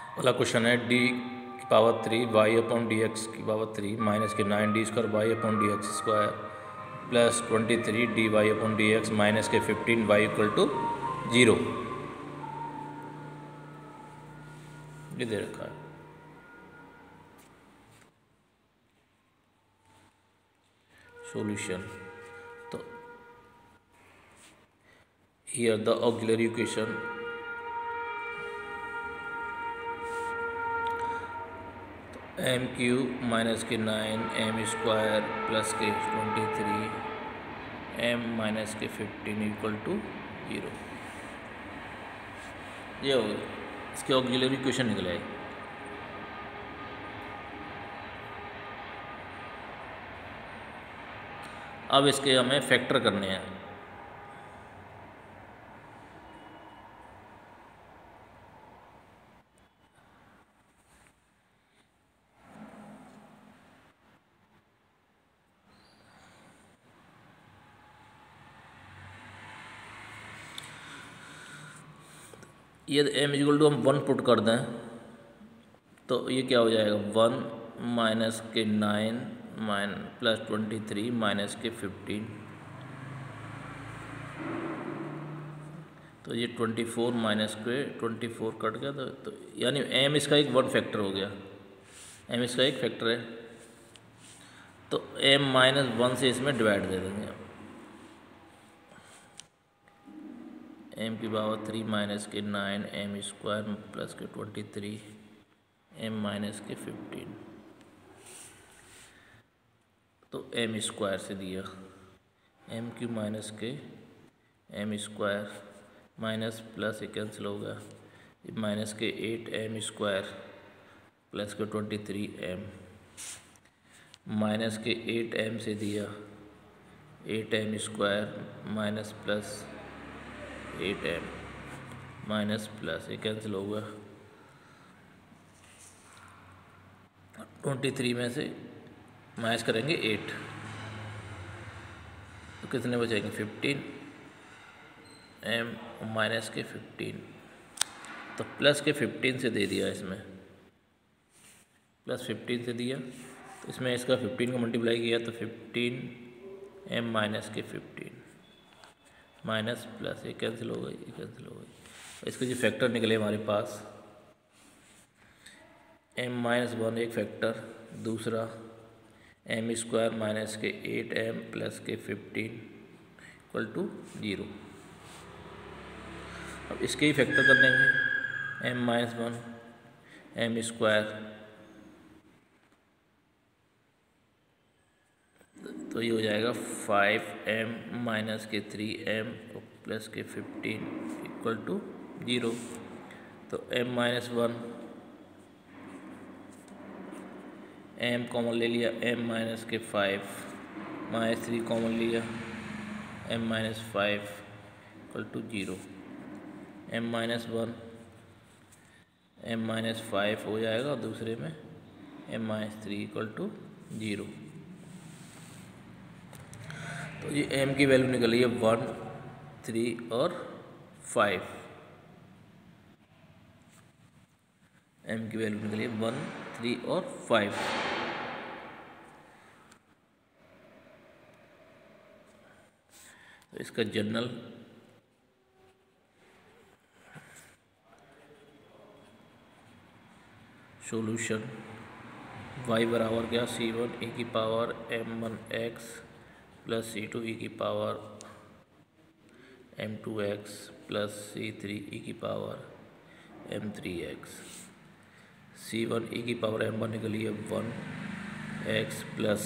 अगला क्वेश्चन है डी की power 3 Y upon D X की पावर 3 माइनस के 9 D square Y upon D X square plus 23 D Y upon D X minus के 15 Y equal to 0 ये दे रखा है। सॉल्यूशन तो here the auxiliary equation M cube minus के 9 M square plus के 23 M minus के 15 equal to 0 ये हो गया। इसके ऑक्सिलरी इक्वेशन निकले। अब इसके हमें फैक्टर करने हैं। ये एम इक्वल टू हम 1 पुट कर दें तो ये क्या हो जाएगा 1 माइनस के 9 प्लस 23 माइनस के 15 तो ये 24 माइनस के 24 कट गया तो यानी एम इसका एक 1 फैक्टर हो गया। एम इसका एक फैक्टर है तो एम माइनस 1 से इसमें डिवाइड दे देंगे। एम की पावर 3 माइनस के 9 एम स्क्वायर प्लस के 23 एम माइनस के 15 तो एम स्क्वायर से दिया एम क्यू माइनस के एम स्क्वायर माइनस प्लस ये कैंसिल हो गया माइनस के 8 एम स्क्वायर प्लस के 23 एम माइनस के 8 एम से दिया 8 M square minus plus 8 M minus plus ये कैंसिल हो गया 23 में से माइनस करेंगे 8 तो कितने बचेंगे 15 एम माइनस के 15 तो प्लस के 15 से दे दिया इसमें प्लस 15 से दिया तो इसमें इसका 15 को मल्टीप्लाई किया तो 15 एम माइनस के 15 माइनस प्लस ये कैंसिल हो गई ये कैंसिल हो गई। इसके जो फैक्टर निकले हमारे पास एम माइनस 1 एक फैक्टर दूसरा एम स्क्वायर माइनस के 8 एम प्लस के 15 इक्वल टू 0। अब इसके ही फैक्टर कर देंगे एम माइनस 1 एम स्क्वायर तो ये हो जाएगा 5 एम माइनस के 3 एम प्लस के 15 इक्वल टू 0। तो एम माइनस 1 एम कॉमन ले लिया एम माइनस के 5 माइनस 3 कॉमन लिया M minus 5 equal to 0। M minus 1 M minus 5 हो जाएगा दूसरे में एम माइनस 3 इक्वल टू 0। तो ये एम की वैल्यू निकली है 1 3 और 5। एम की वैल्यू निकली है 1 3 और 5। तो इसका जनरल सॉल्यूशन y बराबर क्या c1 e की power m1 x plus c2 e की power m2 x plus c3 e की power m3 x। c1 e की पावर m1 निकली है 1 x प्लस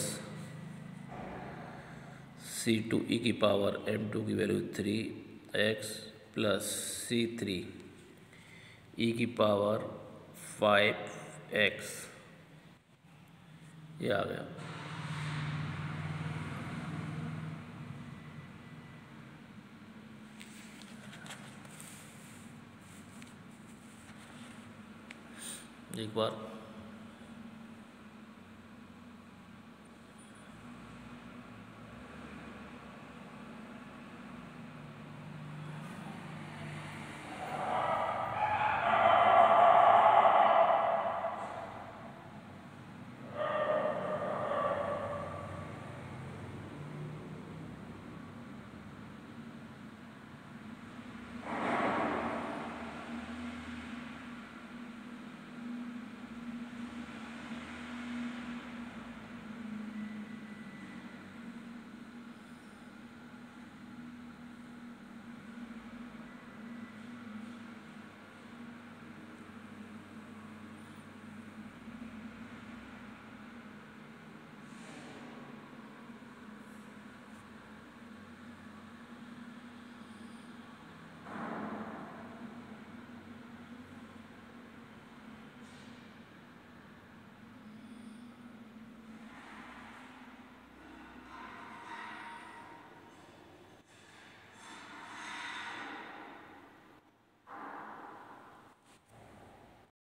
c2 e की पावर m2 की value 3 x plus c3 e की power 5 x ये आ गया। एक बार